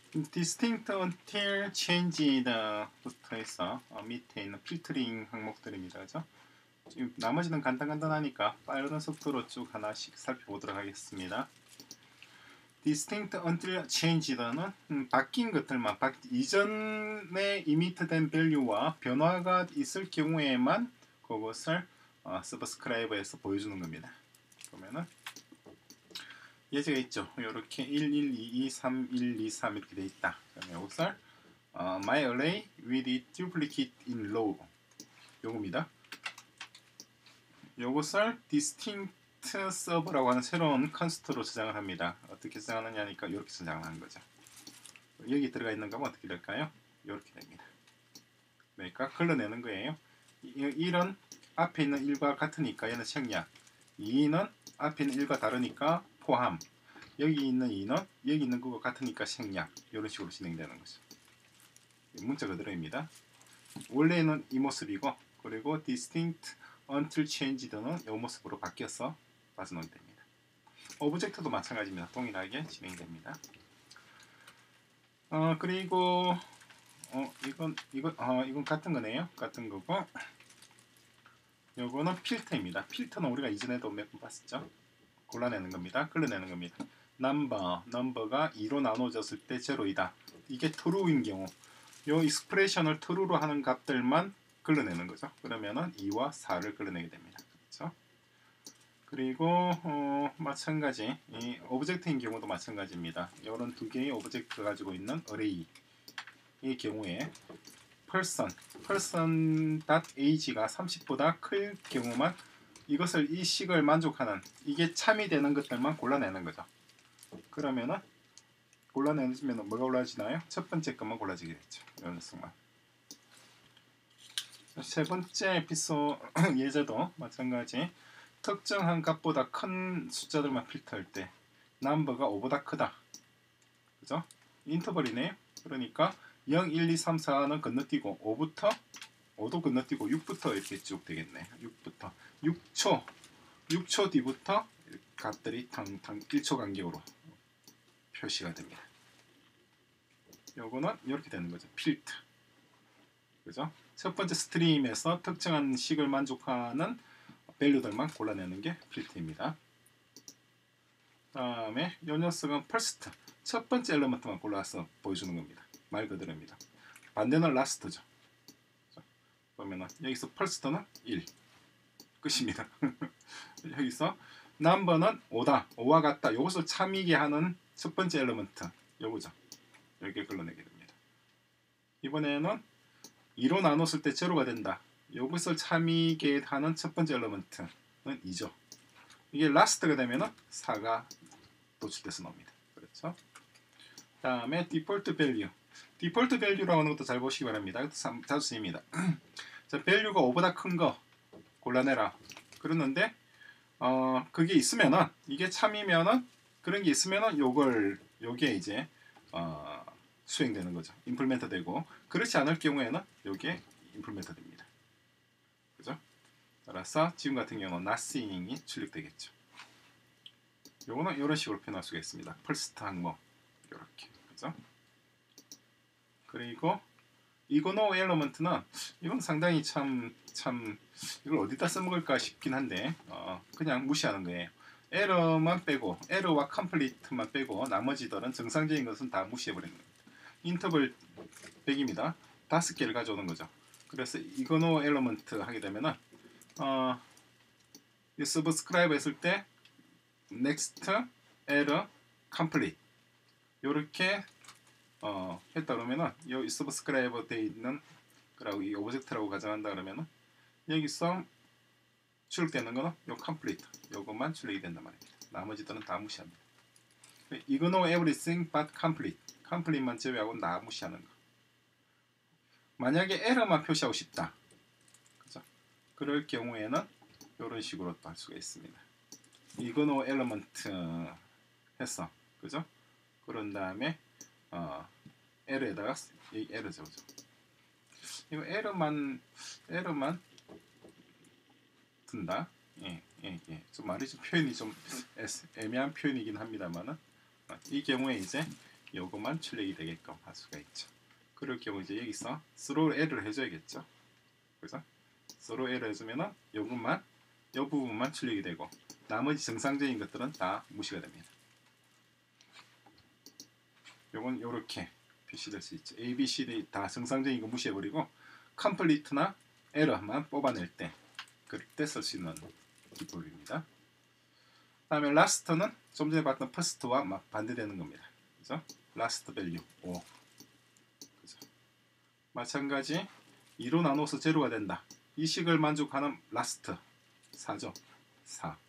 distinct until changed 부터 해서 밑에 있는 필터링 항목들입니다. 그죠? 지금 나머지는 간단하니까 빠른 속도로 쭉 하나씩 살펴보도록 하겠습니다. distinct until changed는 바뀐 것들만 이전에 emit된 value와 변화가 있을 경우에만 그것을 subscribe에서 보여주는 겁니다. 그러면은 예제가 있죠. 이렇게 1, 1, 2, 2, 3, 1, 2, 3 이렇게 돼 있다. 그러면 이것을 my array with its duplicate in row 요겁니다. 요것을 distinct server라고 하는 새로운 컨스트로 저장을 합니다. 어떻게 저장하느냐니까 이렇게 저장을 하는 거죠. 여기 들어가 있는 거면 어떻게 될까요? 이렇게 됩니다. 그러니까 걸러내는 거예요. 1은 앞에 있는 1과 같으니까 얘는 생략, 2는 앞에 있는 1과 다르니까 포함, 여기 있는 2는 여기 있는 거가 같으니까 생략, 이런 식으로 진행되는 거죠. 문자 그대로입니다. 원래는 이 모습이고, 그리고 distinct until changed는 이 모습으로 바뀌어서 빠져나오게 됩니다. 오브젝트도 마찬가지입니다. 동일하게 진행됩니다. 그리고 이건 같은 거네요. 같은 거고, 요거는 필터입니다. 필터는 우리가 이전에도 몇 번 봤었죠. 골라내는 겁니다. 걸러내는 겁니다. 넘버가 2로 나눠졌을 때 제로이다. 이게 true인 경우, 요 익스프레션을 true로 하는 값들만 걸러내는 거죠. 그러면은 2와 4를 걸러내게 됩니다. 그렇죠? 그리고 마찬가지 이 오브젝트인 경우도 마찬가지입니다. 이런 두 개의 오브젝트가 가지고 있는 어레이의 경우에 person.age가 30보다 클 경우만 이것을 이 식을 만족하는 이게 참이 되는 것들만 골라내는 거죠. 그러면은 골라내면 뭐가 골라지나요? 첫 번째 것만 골라지게 되죠. 이런 녀석만. 세 번째 에피소드 예제도 마찬가지. 특정한 값보다 큰 숫자들만 필터할 때 넘버가 5보다 크다. 그죠? 인터벌이네요. 그러니까 0, 1, 2, 3, 4는 건너뛰고 5도 건너뛰고 6부터 이렇게 쭉 되겠네. 6부터 6초 뒤부터 값들이 당 1초 간격으로 표시가 됩니다. 요거는 이렇게 되는 거죠. 필터. 그죠? 첫 번째 스트림에서 특정한 식을 만족하는 밸류들만 골라내는 게 필터입니다. 다음에 이 녀석은 first. 첫 번째 엘리먼트만 골라서 보여주는 겁니다. 말 그대로입니다. 반대는 last죠. 그러면 여기서 first는 1. 끝입니다. 여기서 number는 5다. 5와 같다. 이것을 참이게 하는 첫 번째 엘리먼트. 요거죠. 여기에 걸러내게 됩니다. 이번에는 2로 나눴을 때 제로가 된다. 이것을 참이게 하는 첫 번째 엘리먼트는 2죠. 이게 last가 되면은 4가 도출돼서 나옵니다. 그렇죠? 다음에 default value. default value라고 하는 것도 잘 보시기 바랍니다. 이것도 자주 쓰입니다. 자, value가 5보다 큰 거 골라내라. 그러는데 그게 있으면은 이게 참이면은 그런 게 있으면은 요게 이제 수행되는 거죠. 임플멘트 되고 그렇지 않을 경우에는 요게 임플멘트 됩니다. 그죠? 따라서 지금 같은 경우는 nothing이 출력되겠죠. 요거는 이런 식으로 표현할 수가 있습니다. first 항목 이렇게 그죠? 그리고 이거노 엘리먼트는 이건 상당히 참 이걸 어디다 써먹을까 싶긴 한데 그냥 무시하는 거예요. 에러만 빼고 에러와 컴플리트만 빼고 나머지들은 정상적인 것은 다 무시해버리는 겁니다. 인터벌 100입니다. 5개를 가져오는 거죠. 그래서 이거노 엘리먼트 하게 되면은 이 서브스크라이브 했을 때 next error complete 요렇게 했다 그러면은 여기 서브스크라이브 되어 있는 거라고 이 오브젝트라고 가정한다 그러면은 여기서 출력되는 거는 요 complete 요것만 출력이 된단 말입니다. 나머지들은 다 무시합니다. ignore everything but complete complete만 제외하고 다 무시하는 거. 만약에 에러만 표시하고 싶다. 그죠? 그럴 경우에는 이런 식으로 또 할 수가 있습니다. ignore element 했어. 그죠? 그런 다음에 에러에다가 이 에러죠. 이거 에러만 든다. 예. 좀 말이 좀 표현이 좀 애매한 표현이긴 합니다만은 이 경우에 이제 요것만 출력이 되게끔 할 수가 있죠. 그럴 경우 이제 여기서 throw error 해줘야겠죠. 그래서 throw error 해주면은 요것만 요 부분만 출력이 되고 나머지 정상적인 것들은 다 무시가 됩니다. 요건 요렇게 표시될 수 있죠. A, B, C, D 다 정상적인 거 무시해버리고 complete나 error만 뽑아낼 때 그럴 때 쓸 수 있는 기법입니다. 다음에 last는 좀 전에 봤던 first와 반대되는 겁니다. 그죠? last value 5. 그죠? 마찬가지 2로 나눠서 제로가 된다. 이 식을 만족하는 last 4죠. 4.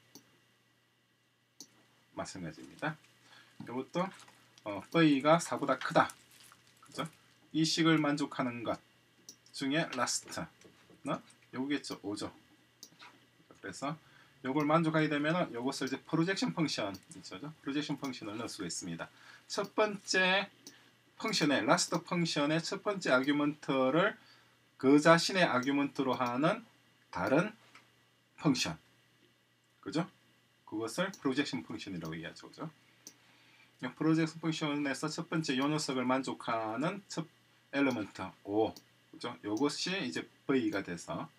마찬가지입니다. 이것도 V가 4보다 크다. 그죠? 이 식을 만족하는 것 중에 last는 요거겠죠. 5죠. 그래서 요걸 만족하게 되면 요것을 이제 프로젝션 펑션 있죠. 프로젝션 펑션을 넣을 수가 있습니다. 첫 번째 펑션의 last 펑션의 첫 번째 아규먼트를 그 자신의 아규먼트로 하는 다른 펑션. 그죠? 그것을 프로젝션 펑션이라고 얘기하죠. 그죠? 프로젝션 펑션에서 첫 번째 요 녀석을 만족하는 첫 엘리먼트 5. 그죠? 요것이 이제 V가 돼서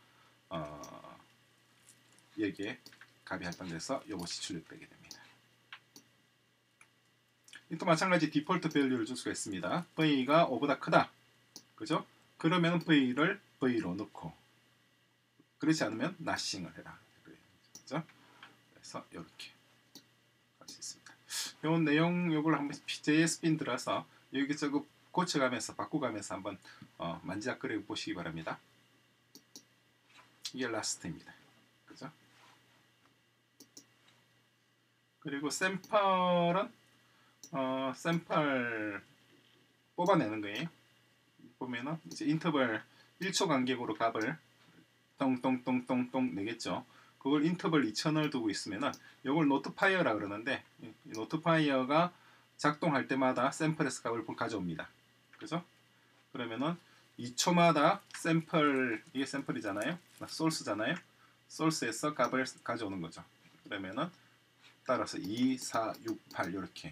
여기에 값이 할당돼서 요것이 출력되게 됩니다. 또 마찬가지 디폴트 밸류를 줄 수가 있습니다. V가 5보다 크다. 그죠? 그러면 V를 V로 넣고 그렇지 않으면 nothing을 해라. 그죠? 그래서 이렇게 할 수 있습니다. 요 내용 요걸 한번 JS 빈 들어서 여기저기 고쳐가면서 바꾸가면서 한번 만지작거려 보시기 바랍니다. 이게 last입니다. 그죠? 그리고 샘플은 샘플 뽑아내는 거예요. 보면은 이제 인터벌 1초 간격으로 값을 똥똥똥똥똥 내겠죠. 그걸 인터벌 2000을 두고 있으면은 이걸 노트파이어라 그러는데 이 노트파이어가 작동할 때마다 샘플에서 값을 가져옵니다. 그죠? 그러면은 2초마다 샘플 이게 샘플이잖아요. 소스잖아요. 소스에서 값을 가져오는 거죠. 그러면은 따라서 2, 4, 6, 8 이렇게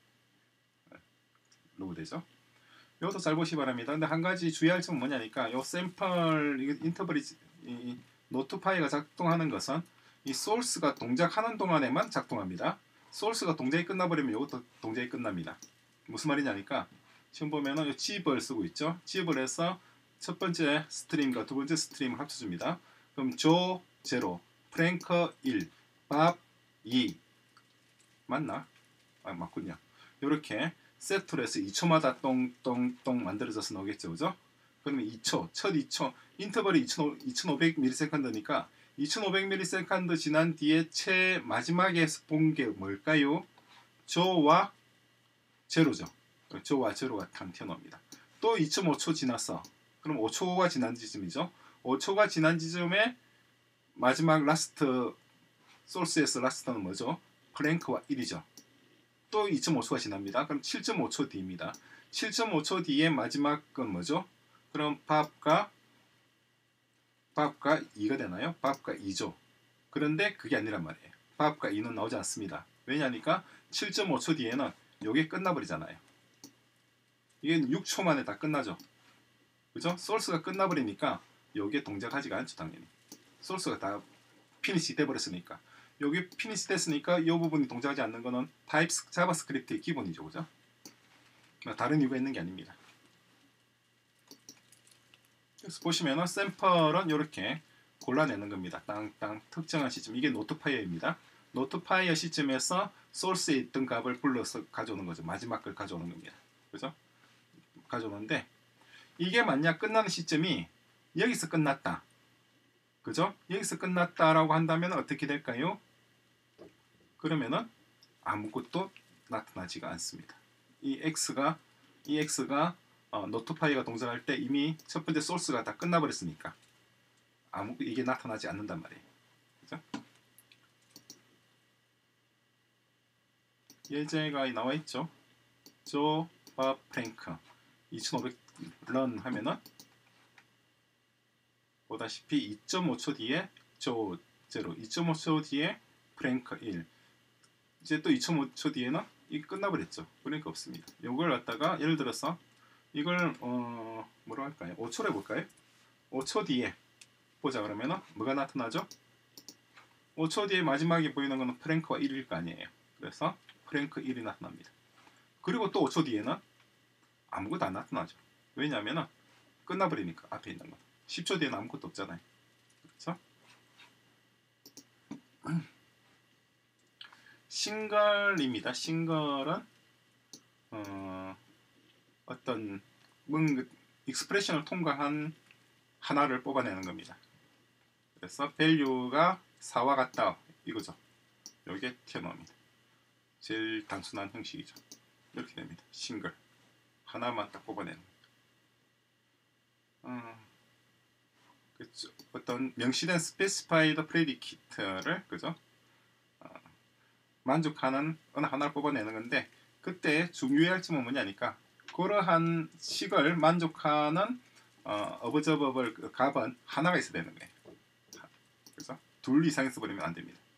로그되죠. 이것도 잘 보시기 바랍니다. 근데 한 가지 주의할 점은 뭐냐니까 요 샘플 인터벌이 이 노트파이가 작동하는 것은 이 소스가 동작하는 동안에만 작동합니다. 소스가 동작이 끝나버리면 이것도 동작이 끝납니다. 무슨 말이냐니까 지금 보면은 이 집을 쓰고 있죠. 집을 해서 첫 번째 스트림과 두 번째 스트림을 합쳐줍니다. 그럼 조 0, 프랭크 1, 밥 2 맞나? 맞군요. 이렇게 세트로 해서 2초마다 똥똥똥 만들어져서 나오겠죠. 그죠? 그러면 2초, 첫 2초, 인터벌이 2500ms니까 2500ms 지난 뒤에 마지막에 본 게 뭘까요? 조와 제로죠. 조와 제로가 탕 튀어나옵니다. 또 2.5초 지났어. 그럼 5초가 지난 지점이죠. 5초가 지난 지점에 마지막 라스트 소스에서 라스트는 뭐죠? 플랭크와 1이죠. 또 2.5초가 지납니다. 그럼 7.5초 뒤입니다. 7.5초 뒤에 마지막 건 뭐죠? 그럼 밥과 2가 되나요? 밥과 2죠. 그런데 그게 아니란 말이에요. 밥과 2는 나오지 않습니다. 왜냐니까 7.5초 뒤에는 이게 끝나버리잖아요. 이게 6초 만에 다 끝나죠. 그죠? 소스가 끝나버리니까 이게 동작하지가 않죠. 당연히. 소스가 다 피니시 돼버렸으니까. 여기 피니시 됐으니까 이 부분이 동작하지 않는 거는 자바스크립트의 기본이죠. 그죠? 다른 이유가 있는 게 아닙니다. 그래서 보시면은 샘플은 이렇게 골라내는 겁니다. 땅땅 특정한 시점. 이게 노트파이어입니다. 노트파이어 시점에서 소스에 있던 값을 불러서 가져오는 거죠. 마지막 걸 가져오는 겁니다. 그죠? 가져오는데 이게 만약 끝나는 시점이 여기서 끝났다. 그죠? 여기서 끝났다라고 한다면 어떻게 될까요? 그러면은 아무것도 나타나지가 않습니다. 이 x가 노트파이가 동작할 때 이미 첫 번째 소스가 다 끝나버렸으니까 이게 나타나지 않는단 말이에요. 그죠? 예제가 나와 있죠. 조, 밥, 프랭크 2500 런 하면은 보다시피 2.5초 뒤에 조 0, 2.5초 뒤에 프랭크 1, 이제 또 2.5초 뒤에는 이 끝나버렸죠. 그러니까 없습니다. 이걸 갖다가 예를 들어서 이걸 뭐로 할까요? 5초로 해볼까요? 5초 뒤에 보자 그러면은 뭐가 나타나죠? 5초 뒤에 마지막에 보이는 거는 프랭크와 1일 거 아니에요. 그래서 프랭크 1이 나타납니다. 그리고 또 5초 뒤에는 아무것도 안 나타나죠. 왜냐하면 끝나버리니까 앞에 있는 거. 10초 뒤에는 아무것도 없잖아요. 그렇죠? 싱글입니다. 싱글은 어떤 익스프레션을 통과한 하나를 뽑아내는 겁니다. 그래서 value가 4와 같다 이거죠. 이게 튀어나옵니다. 제일 단순한 형식이죠. 이렇게 됩니다. 싱글 하나만 딱 뽑아내는 겁니다. 그렇죠. 어떤 명시된 specified predicate를 그죠? 만족하는 어느 하나를 뽑아내는 건데 그때 중요할 점은 뭐냐니까 그러한 식을 만족하는 observable 값은 하나가 있어야 되는 거예요. 그래서 둘 이상 있어버리면 안 됩니다.